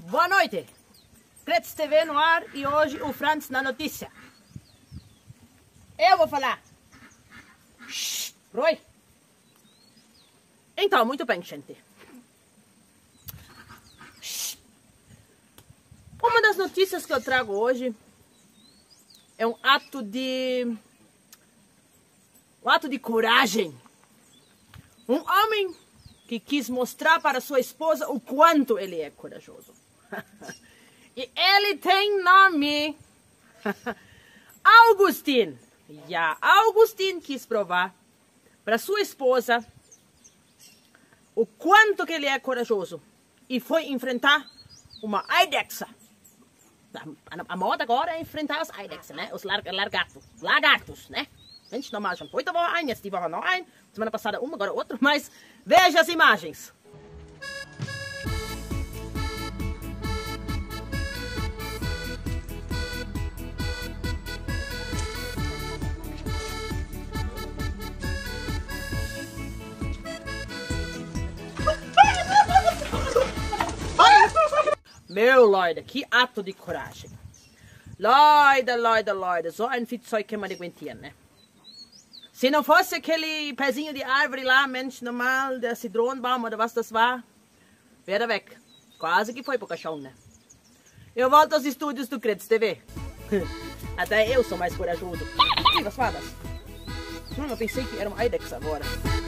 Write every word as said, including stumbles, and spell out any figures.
Boa noite, Kretz T V no ar e hoje o Franz na notícia. Eu vou falar. Shhh, Roy. Então, muito bem, gente. Shhh. Uma das notícias que eu trago hoje é um ato de... um ato de coragem. Um homem que quis mostrar para sua esposa o quanto ele é corajoso. E ele tem nome. Augustin. Já, Augustin quis provar para sua esposa o quanto que ele é corajoso. E foi enfrentar uma Eidechse. A, a moda agora é enfrentar as Eidechse, né? Os lar, largatos, lagartos, né? Gente, normal, schon heute war ein, jetzt die Woche noch ein. Semana passada uma, agora outro. Mas veja as imagens. Meu Leute, que ato de coragem. Leute, Leute, Leute, so ein Viehzeug kann man nicht aguentieren, né? Se não fosse aquele pezinho de árvore lá, Mensch, normal, der Zitronenbaum oder was das war, wäre weg. Quase que foi pro caixão, né? Eu volto aos estúdios do Kretz T V. Até eu sou mais corajoso. Ih, was war das? Hum, eu pensei que era uma Eidechse agora.